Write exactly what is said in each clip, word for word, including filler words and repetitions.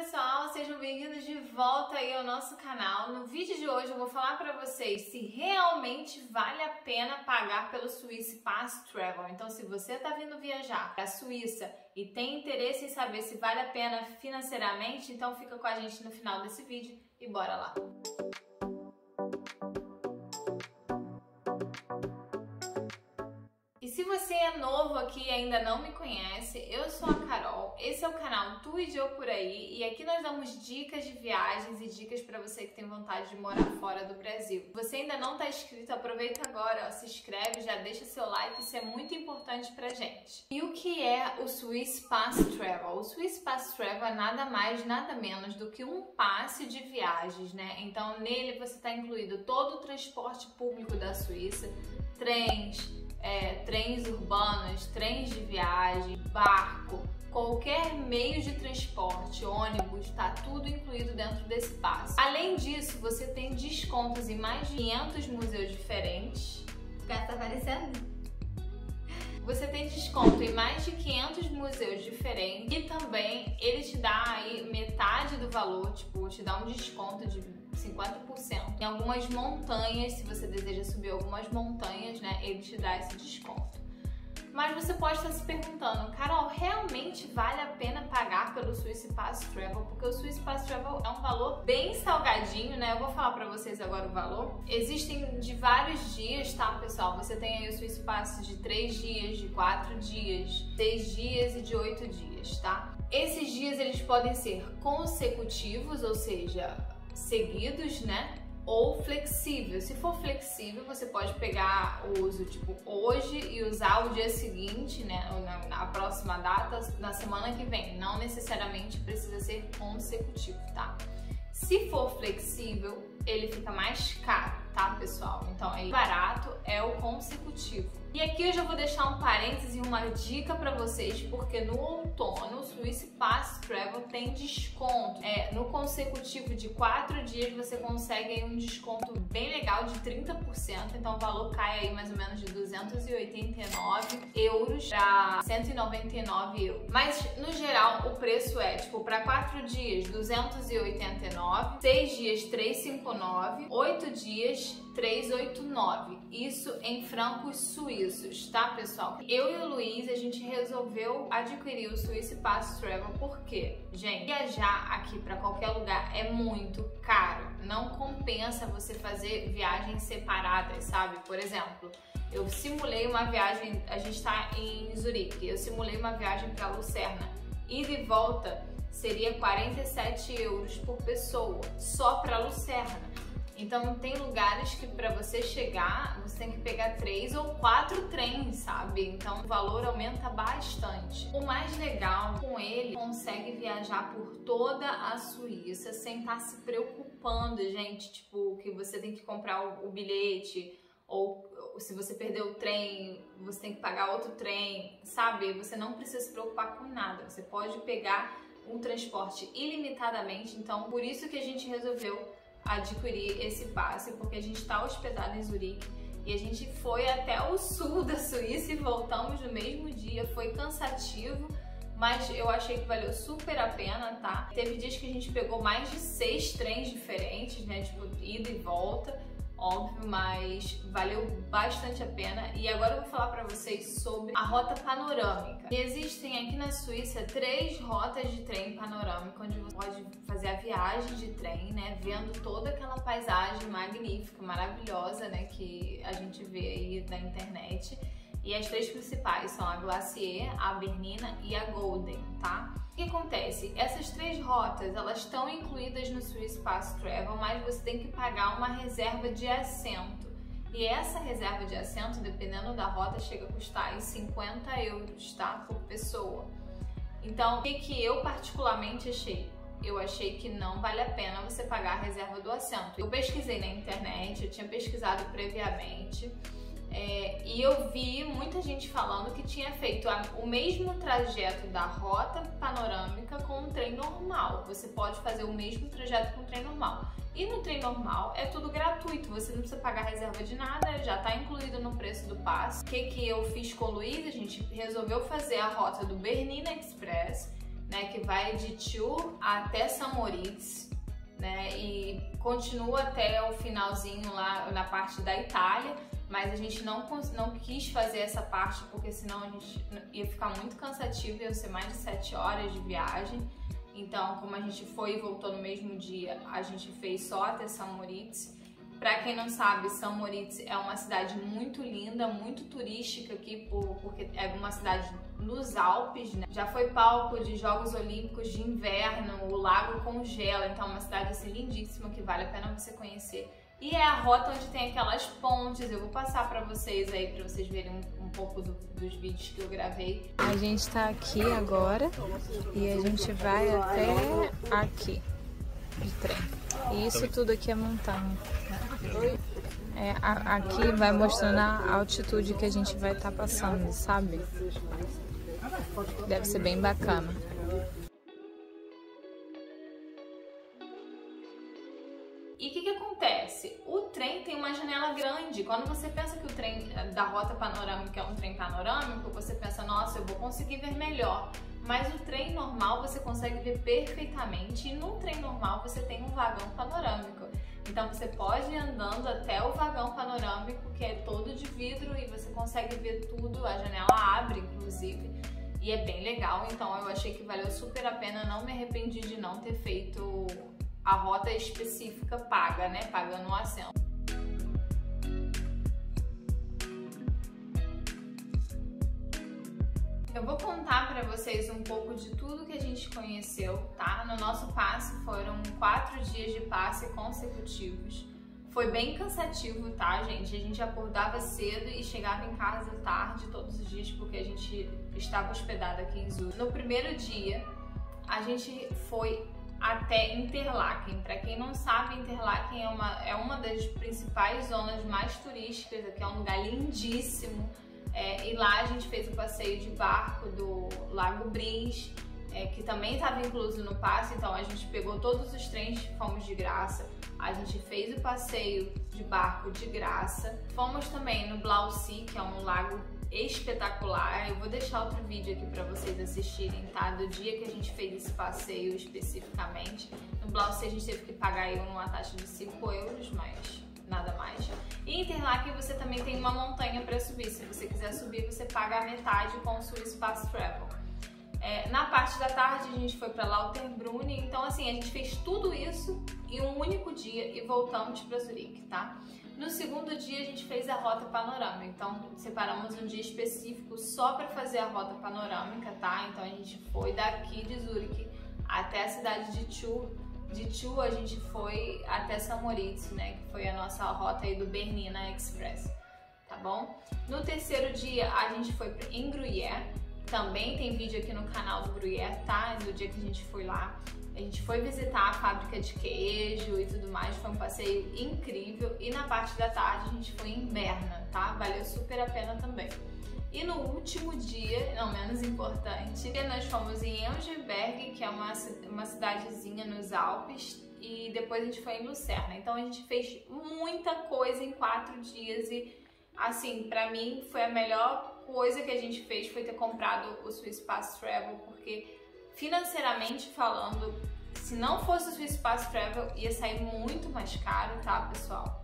pessoal, sejam bem-vindos de volta aí ao nosso canal. No vídeo de hoje eu vou falar para vocês se realmente vale a pena pagar pelo Swiss Pass Travel. Então, se você está vindo viajar para a Suíça e tem interesse em saber se vale a pena financeiramente, então fica com a gente no final desse vídeo e bora lá! E se você é novo aqui e ainda não me conhece, eu sou a Carol, esse é o canal Tu e Eu Por Aí e aqui nós damos dicas de viagens e dicas para você que tem vontade de morar fora do Brasil. Se você ainda não está inscrito, aproveita agora, ó, se inscreve, já deixa seu like, isso é muito importante pra gente. E o que é o Swiss Pass Travel? O Swiss Pass Travel é nada mais, nada menos do que um passe de viagens, né? Então nele você está incluído todo o transporte público da Suíça, trens, É, trens urbanos, trens de viagem, barco, qualquer meio de transporte, ônibus, tá tudo incluído dentro desse passe. Além disso, você tem descontos em mais de quinhentos museus diferentes. O cara tá aparecendo? Você tem desconto em mais de quinhentos museus diferentes e também ele te dá aí metade do valor, tipo, te dá um desconto de cinquenta por cento. Em algumas montanhas, se você deseja subir algumas montanhas, né, ele te dá esse desconto. Mas você pode estar se perguntando, Carol, realmente vale a pena pagar pelo Swiss Pass Travel? Porque o Swiss Pass Travel é um valor bem salgadinho, né? Eu vou falar pra vocês agora o valor. Existem de vários dias, tá, pessoal? Você tem aí o Swiss Pass de três dias, de quatro dias, seis dias e de oito dias, tá? Esses dias eles podem ser consecutivos, ou seja, seguidos, né? Ou flexível. Se for flexível, você pode pegar o uso tipo hoje e usar o dia seguinte, né? Ou na, na próxima data, na semana que vem. Não necessariamente precisa ser consecutivo, tá? Se for flexível, ele fica mais caro, tá, pessoal? Então, aí barato é o consecutivo. E aqui eu já vou deixar um parêntese e uma dica para vocês, porque no outono o Swiss Pass Travel tem desconto. É, no consecutivo de quatro dias você consegue aí um desconto bem legal de trinta por cento, então o valor cai aí mais ou menos de duzentos e oitenta e nove euros para cento e noventa e nove euros. Mas no geral o preço é tipo para quatro dias duzentos e oitenta e nove, seis dias trezentos e cinquenta e nove, oito dias trezentos e oitenta e nove. Isso em francos suíços, tá, pessoal? Eu e o Luiz, a gente resolveu adquirir o Swiss Pass Travel porque, gente, viajar aqui para qualquer lugar é muito caro. Não compensa você fazer viagens separadas, sabe? Por exemplo, eu simulei uma viagem, a gente tá em Zurique, eu simulei uma viagem para Lucerna. Ida e volta seria quarenta e sete euros por pessoa, só para Lucerna. Então tem lugares que para você chegar, você tem que pegar três ou quatro trens, sabe? Então o valor aumenta bastante. O mais legal com ele, consegue viajar por toda a Suíça sem estar se preocupando, gente, tipo, que você tem que comprar o, o bilhete, ou se você perdeu o trem, você tem que pagar outro trem, sabe? Você não precisa se preocupar com nada, você pode pegar um transporte ilimitadamente, então por isso que a gente resolveu adquirir esse passe, porque a gente está hospedado em Zurique e a gente foi até o sul da Suíça e voltamos no mesmo dia. Foi cansativo, mas eu achei que valeu super a pena, tá? Teve dias que a gente pegou mais de seis trens diferentes, né? Tipo, ida e volta, óbvio, mas valeu bastante a pena. E agora eu vou falar pra vocês sobre a rota panorâmica. E existem aqui na Suíça três rotas de trem panorâmica, onde você pode fazer a viagem de trem, né, vendo toda aquela paisagem magnífica, maravilhosa, né, que a gente vê aí na internet. E as três principais são a Glacier, a Bernina e a Golden, tá? O que acontece? Essas três rotas, elas estão incluídas no Swiss Pass Travel, mas você tem que pagar uma reserva de assento. E essa reserva de assento, dependendo da rota, chega a custar cinquenta euros, tá? Por pessoa. Então, o que, que eu particularmente achei? Eu achei que não vale a pena você pagar a reserva do assento. Eu pesquisei na internet, eu tinha pesquisado previamente, É, e eu vi muita gente falando que tinha feito a, o mesmo trajeto da rota panorâmica com um trem normal. Você pode fazer o mesmo trajeto com o trem normal. E no trem normal é tudo gratuito, você não precisa pagar reserva de nada, já está incluído no preço do passe. O que, que eu fiz com o Luiz? A gente resolveu fazer a rota do Bernina Express, né, que vai de Chur até Samoritz, né, e continua até o finalzinho lá na parte da Itália, mas a gente não, não quis fazer essa parte porque senão a gente ia ficar muito cansativo, ia ser mais de sete horas de viagem. Então, como a gente foi e voltou no mesmo dia, a gente fez só até Samoritz. Pra quem não sabe, Samoritz é uma cidade muito linda, muito turística aqui, por, porque é uma cidade nos Alpes, né? Já foi palco de Jogos Olímpicos de Inverno, o lago congela, então é uma cidade assim, lindíssima que vale a pena você conhecer. E é a rota onde tem aquelas pontes, eu vou passar pra vocês aí, pra vocês verem um, um pouco do, dos vídeos que eu gravei. A gente tá aqui agora e a gente vai até aqui, de trem. E isso tudo aqui é montanha. É, a, aqui vai mostrando a altitude que a gente vai estar tá passando, sabe? Deve ser bem bacana. E o que que acontece? O trem tem uma janela grande. Quando você pensa que o trem da rota panorâmica é um trem panorâmico, você pensa, nossa, eu vou conseguir ver melhor. Mas o trem normal você consegue ver perfeitamente, e no trem normal você tem um vagão panorâmico. Então você pode ir andando até o vagão panorâmico, que é todo de vidro, e você consegue ver tudo, a janela abre inclusive, e é bem legal. Então eu achei que valeu super a pena, não me arrependi de não ter feito a rota específica paga, né, pagando um assento. Eu vou contar para vocês um pouco de tudo que a gente conheceu, tá? No nosso passe foram quatro dias de passe consecutivos. Foi bem cansativo, tá, gente? A gente acordava cedo e chegava em casa tarde todos os dias, porque a gente estava hospedado aqui em Zurique. No primeiro dia, a gente foi até Interlaken. Para quem não sabe, Interlaken é uma, é uma das principais zonas mais turísticas, aqui é um lugar lindíssimo. É, e lá a gente fez o passeio de barco do Lago Bris, é, que também estava incluso no passe, então a gente pegou todos os trens, fomos de graça. A gente fez o passeio de barco de graça. Fomos também no Blaussee, que é um lago espetacular. Eu vou deixar outro vídeo aqui para vocês assistirem, tá? Do dia que a gente fez esse passeio especificamente. No Blaussee a gente teve que pagar aí uma taxa de cinco euros, mas nada mais. E em Interlaken você também tem uma montanha para subir. Se você quiser subir, você paga a metade com o Swiss Fast Travel. É, na parte da tarde a gente foi para Lauterbrunnen, então assim, a gente fez tudo isso em um único dia e voltamos para Zurique, tá? No segundo dia a gente fez a rota panorâmica, então separamos um dia específico só para fazer a rota panorâmica, tá? Então a gente foi daqui de Zurique até a cidade de Chur. De Chur a gente foi até Samoritz, né, que foi a nossa rota aí do Bernina Express, tá bom? No terceiro dia a gente foi em Gruyère, também tem vídeo aqui no canal do Gruyère, tá? Do dia que a gente foi lá. A gente foi visitar a fábrica de queijo e tudo mais, foi um passeio incrível. E na parte da tarde a gente foi em Berna, tá? Valeu super a pena também. E no último dia, não menos importante, nós fomos em Engelberg, que é uma, uma cidadezinha nos Alpes, e depois a gente foi em Lucerna. Então a gente fez muita coisa em quatro dias e, assim, pra mim foi a melhor coisa que a gente fez foi ter comprado o Swiss Fast Travel, porque financeiramente falando, se não fosse o Swiss Fast Travel ia sair muito mais caro, tá, pessoal?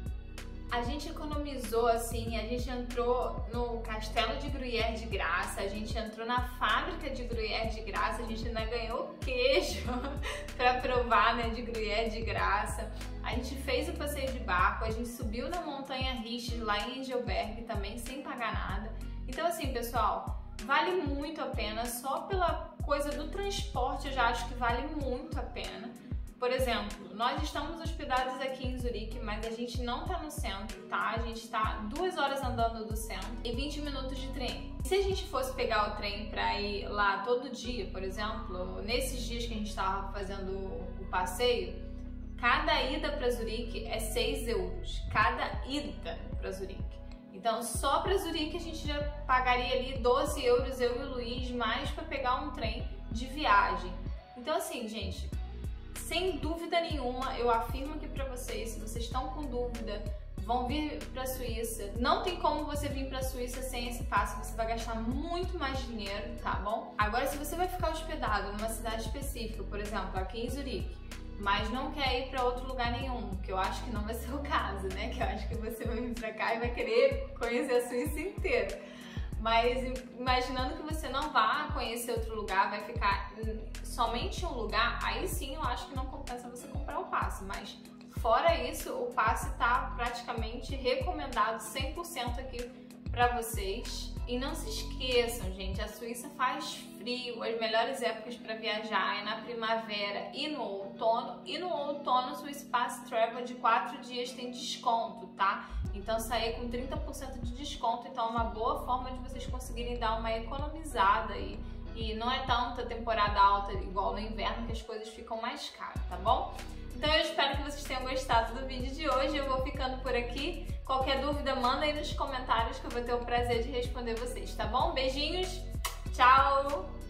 A gente economizou assim, a gente entrou no Castelo de Gruyère de graça, a gente entrou na fábrica de Gruyère de graça, a gente ainda ganhou queijo para provar, né, de Gruyère de graça. A gente fez o passeio de barco, a gente subiu na montanha Riches lá em Engelberg também sem pagar nada. Então assim, pessoal, vale muito a pena, só pela coisa do transporte eu já acho que vale muito a pena. Por exemplo, nós estamos hospedados aqui em Zurique, mas a gente não tá no centro, tá? A gente tá duas horas andando do centro e vinte minutos de trem. Se a gente fosse pegar o trem pra ir lá todo dia, por exemplo, nesses dias que a gente tava fazendo o passeio, cada ida pra Zurique é seis euros. Cada ida pra Zurique. Então, só pra Zurique a gente já pagaria ali doze euros, eu e o Luiz, mais pra pegar um trem de viagem. Então, assim, gente, sem dúvida nenhuma, eu afirmo aqui pra vocês, se vocês estão com dúvida vão vir para a Suíça. Não tem como você vir para a Suíça sem esse passe, você vai gastar muito mais dinheiro, tá bom? Agora, se você vai ficar hospedado numa cidade específica, por exemplo, aqui em Zurique, mas não quer ir para outro lugar nenhum, que eu acho que não vai ser o caso, né? Que eu acho que você vai vir para cá e vai querer conhecer a Suíça inteira. Mas imaginando que você não vá conhecer outro lugar, vai ficar somente em um lugar, aí sim eu acho que não compensa você comprar o passe, mas fora isso, o passe está praticamente recomendado cem por cento aqui para vocês. E não se esqueçam, gente, a Suíça faz frio, as melhores épocas para viajar é na primavera e no outono. E no outono, o Swiss Pass Travel de quatro dias tem desconto, tá? Então sair com trinta por cento de desconto, então é uma boa forma de vocês conseguirem dar uma economizada aí. E não é tanta temporada alta igual no inverno que as coisas ficam mais caras, tá bom? Então eu espero que vocês tenham gostado do vídeo de hoje, eu vou ficando por aqui. Qualquer dúvida, manda aí nos comentários que eu vou ter o prazer de responder vocês, tá bom? Beijinhos, tchau!